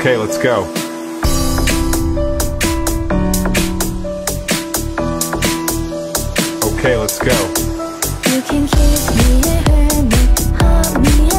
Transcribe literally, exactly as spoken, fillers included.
Okay, let's go. Okay, let's go. You can kiss me and hurt me, hold me